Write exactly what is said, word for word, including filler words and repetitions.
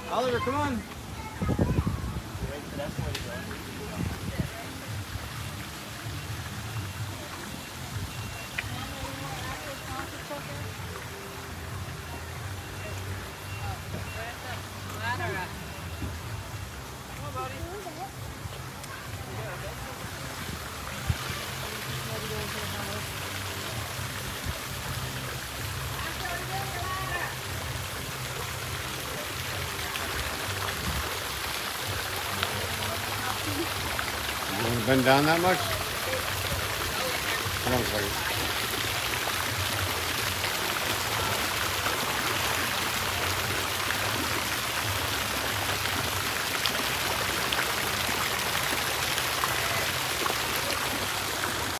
Oliver, come on. You want to bend down that much? Come on a second.